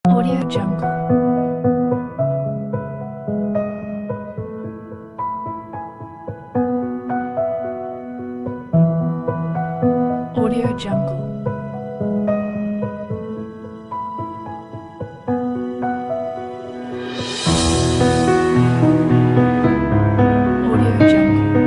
Audio Jungle. Audio Jungle. Audio Jungle.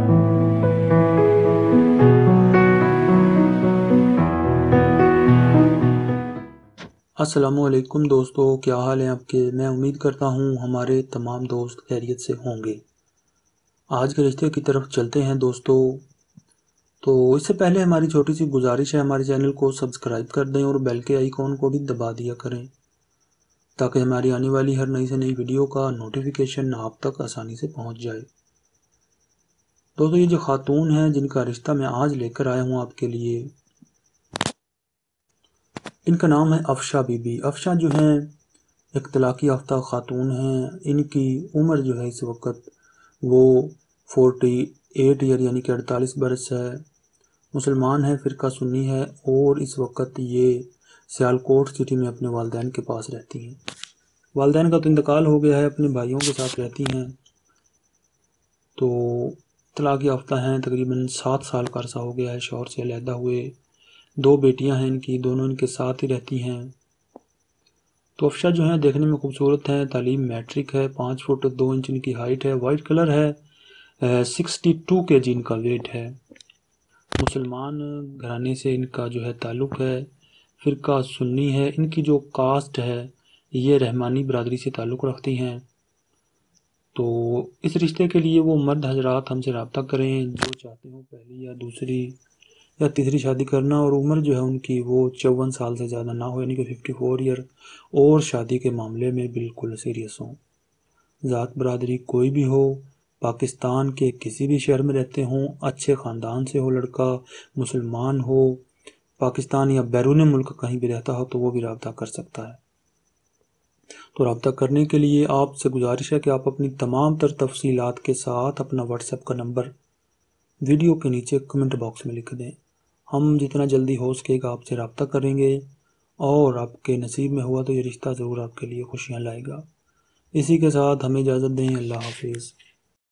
السلام علیکم دوستو، کیا حال ہیں آپ کے؟ میں امید کرتا ہوں ہمارے تمام دوست خیریت سے ہوں گے۔ آج کے رشتے کی طرف چلتے ہیں دوستو۔ تو اس سے پہلے ہماری چھوٹی سی گزارش ہے، ہمارے چینل کو سبسکرائب کر دیں اور بیل کے آئیکن کو بھی دبا دیا کریں تاکہ ہماری آنے والی ہر نئی سے نئی ویڈیو کا نوٹیفیکیشن آپ تک آسانی سے پہنچ جائے۔ دوستو، یہ جو خاتون ہیں جن کا رشتہ میں آج لے کر آیا ہوں آپ کے لیے، ان کا نام ہے افشا بی بی۔ افشا جو ہیں ایک طلاق یافتہ خاتون ہیں۔ ان کی عمر جو ہے اس وقت وہ 48 ایئر یعنی کہ 48 برس ہے۔ مسلمان ہے، فرقہ سنی ہے، اور اس وقت یہ سیالکوٹ سٹی میں اپنے والدین کے پاس رہتی ہیں۔ والدین کا تو انتقال ہو گیا ہے، اپنے بھائیوں کے ساتھ رہتی ہیں۔ تو طلاق یافتہ ہیں، تقریباً 7 سال کا عرصہ ہو گیا ہے شوہر سے علیحدہ ہوئے۔ 2 بیٹیاں ہیں ان کی، دونوں ان کے ساتھ ہی رہتی ہیں۔ تو افشا جو ہیں دیکھنے میں خوبصورت ہیں، تعلیم میٹرک ہے، 5 فٹ 2 انچ ان کی ہائٹ ہے، وائٹ کلر ہے، 62 کے جی ان کا ویٹ ہے۔ مسلمان گھرانے سے ان کا جو ہے تعلق ہے، فرقہ سنی ہے۔ ان کی جو کاسٹ ہے یہ رحمانی برادری سے تعلق رکھتی ہیں۔ تو اس رشتے کے لیے وہ مرد حضرات ہم سے رابطہ کریں جو چاہتے ہوں پہلی یا دوسری یا تیسری شادی کرنا، اور عمر جو ہے ان کی وہ 54 سال سے زیادہ نہ ہو یعنی کہ 54 ایئر، اور شادی کے معاملے میں بالکل سیریس ہوں۔ ذات برادری کوئی بھی ہو، پاکستان کے کسی بھی شہر میں رہتے ہوں، اچھے خاندان سے ہو لڑکا، مسلمان ہو، پاکستان یا بیرون ملک کہیں بھی رہتا ہو تو وہ بھی رابطہ کر سکتا ہے۔ تو رابطہ کرنے کے لیے آپ سے گزارش ہے کہ آپ اپنی تمام تر تفصیلات کے ساتھ اپنا واٹس ایپ کا نمبر ویڈیو کے نیچے کمنٹ باکس میں لکھ دیں۔ ہم جتنا جلدی ہو سکے گا آپ سے رابطہ کریں گے، اور آپ کے نصیب میں ہوا تو یہ رشتہ ضرور آپ کے لیے خوشیاں لائے گا۔ اسی کے ساتھ ہمیں اجازت دیں، اللہ حافظ۔